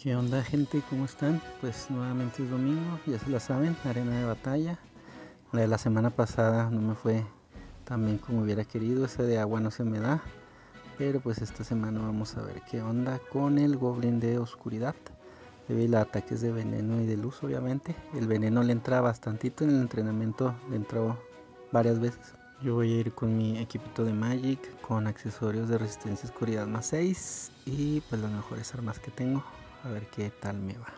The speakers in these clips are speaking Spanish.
¿Qué onda, gente? ¿Cómo están? Pues nuevamente es domingo, ya se la saben, arena de batalla. La de la semana pasada no me fue tan bien como hubiera querido, esa de agua no se me da. Pero pues esta semana vamos a ver qué onda con el Goblin de Oscuridad. Debido a ataques de veneno y de luz, obviamente. El veneno le entra bastantito, en el entrenamiento le entró varias veces. Yo voy a ir con mi equipito de Magic, con accesorios de resistencia a oscuridad más 6 y pues las mejores armas que tengo. A ver qué tal me va.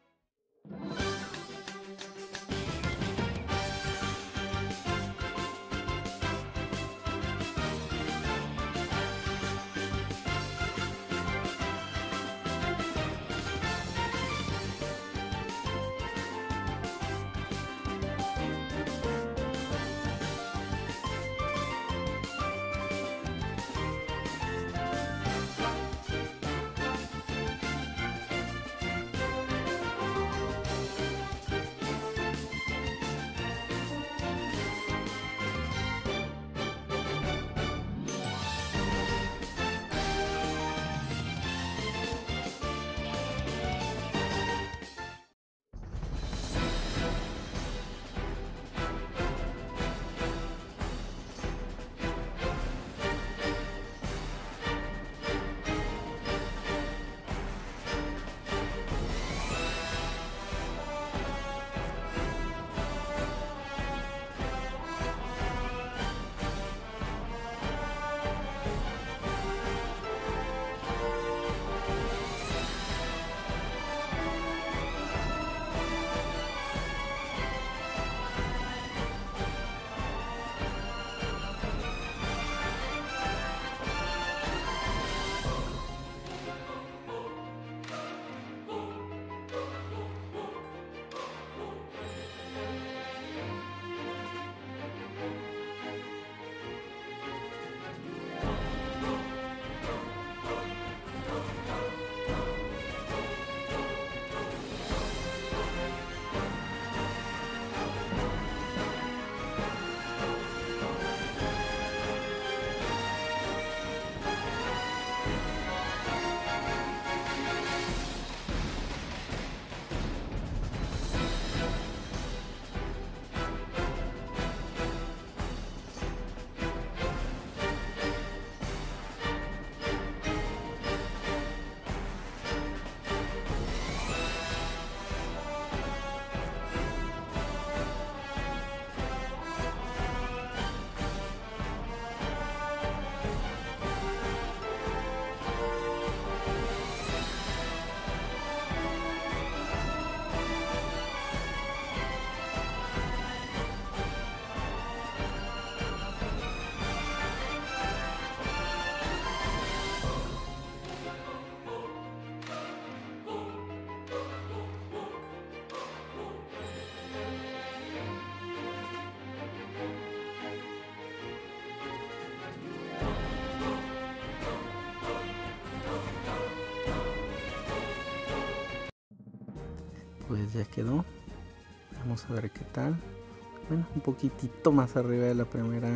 Pues ya quedó. Vamos a ver qué tal. Bueno, un poquitito más arriba de la primera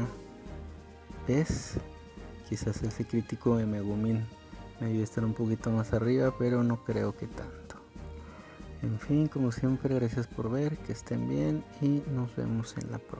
vez. Quizás ese crítico de Megumin me ayude a estar un poquito más arriba, pero no creo que tanto. En fin, como siempre, gracias por ver, que estén bien y nos vemos en la próxima.